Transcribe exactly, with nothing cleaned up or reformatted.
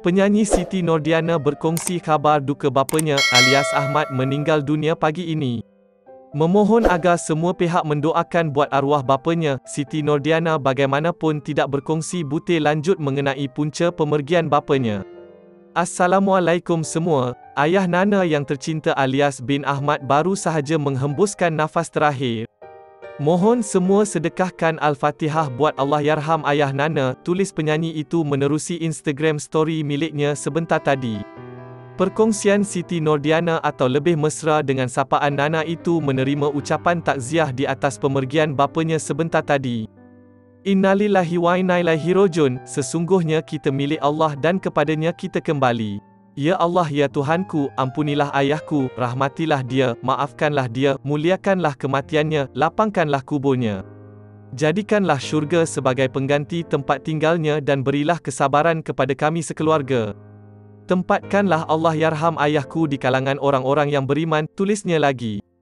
Penyanyi Siti Nordiana berkongsi khabar duka bapanya, alias Ahmad, meninggal dunia pagi ini. Memohon agar semua pihak mendoakan buat arwah bapanya. Siti Nordiana bagaimanapun tidak berkongsi butir lanjut mengenai punca pemergian bapanya. Assalamualaikum semua. Ayah Nana yang tercinta alias bin Ahmad baru sahaja menghembuskan nafas terakhir. Mohon semua sedekahkan Al-Fatihah buat Allahyarham ayah Nana, tulis penyanyi itu menerusi Instagram story miliknya sebentar tadi. Perkongsian Siti Nordiana atau lebih mesra dengan sapaan Nana itu menerima ucapan takziah di atas pemergian bapanya sebentar tadi. Innalillahi wa inna ilaihi rajiun, sesungguhnya kita milik Allah dan kepadanya kita kembali. Ya Allah, ya Tuhanku, ampunilah ayahku, rahmatilah dia, maafkanlah dia, muliakanlah kematiannya, lapangkanlah kuburnya. Jadikanlah syurga sebagai pengganti tempat tinggalnya dan berilah kesabaran kepada kami sekeluarga. Tempatkanlah Allahyarham ayahku di kalangan orang-orang yang beriman, tulisnya lagi.